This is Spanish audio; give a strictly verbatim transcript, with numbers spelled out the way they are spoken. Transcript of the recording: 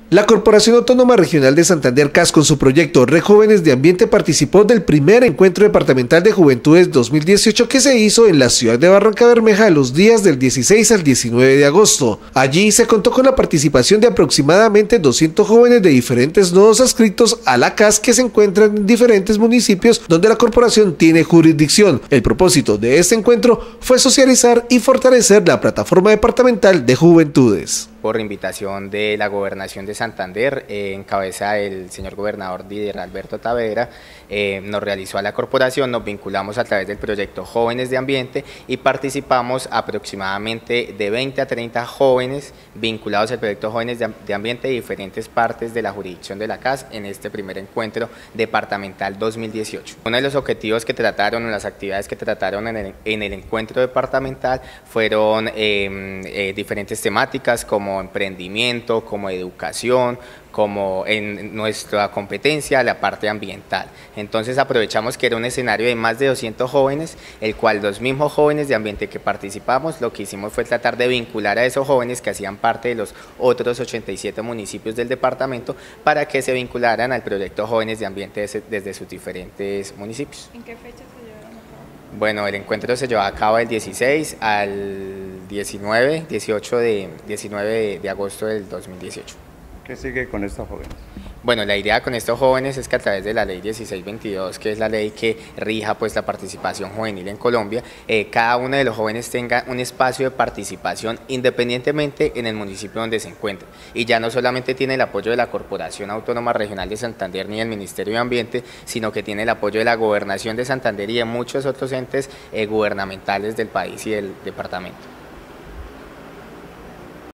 La Corporación Autónoma Regional de Santander C A S, con su proyecto Red Jóvenes de Ambiente, participó del primer Encuentro Departamental de Juventudes dos mil dieciocho que se hizo en la ciudad de Barrancabermeja los días del dieciséis al diecinueve de agosto. Allí se contó con la participación de aproximadamente doscientos jóvenes de diferentes nodos adscritos a la C A S que se encuentran en diferentes municipios donde la corporación tiene jurisdicción. El propósito de este encuentro fue socializar y fortalecer la plataforma departamental de juventudes. Por invitación de la Gobernación de Santander, eh, en cabeza del señor gobernador Didier Alberto Tavera, eh, nos realizó a la corporación, nos vinculamos a través del proyecto Jóvenes de Ambiente y participamos aproximadamente de veinte a treinta jóvenes vinculados al proyecto Jóvenes de, de Ambiente de diferentes partes de la jurisdicción de la C A S en este primer encuentro departamental dos mil dieciocho. Uno de los objetivos que trataron, las actividades que trataron en el, en el encuentro departamental fueron eh, eh, diferentes temáticas como como emprendimiento, como educación, como en nuestra competencia, la parte ambiental. Entonces aprovechamos que era un escenario de más de doscientos jóvenes, el cual los mismos jóvenes de ambiente que participamos, lo que hicimos fue tratar de vincular a esos jóvenes que hacían parte de los otros ochenta y siete municipios del departamento para que se vincularan al proyecto Jóvenes de Ambiente desde, desde sus diferentes municipios. ¿En qué fecha se llevaron a cabo? Bueno, el encuentro se llevó a cabo del dieciséis al diecinueve, dieciocho de, diecinueve de, de agosto del dos mil dieciocho. ¿Qué sigue con estos jóvenes? Bueno, la idea con estos jóvenes es que a través de la ley dieciséis veintidós, que es la ley que rija pues la participación juvenil en Colombia, eh, cada uno de los jóvenes tenga un espacio de participación independientemente en el municipio donde se encuentre. Y ya no solamente tiene el apoyo de la Corporación Autónoma Regional de Santander ni del Ministerio de Ambiente, sino que tiene el apoyo de la Gobernación de Santander y de muchos otros entes eh, gubernamentales del país y del departamento.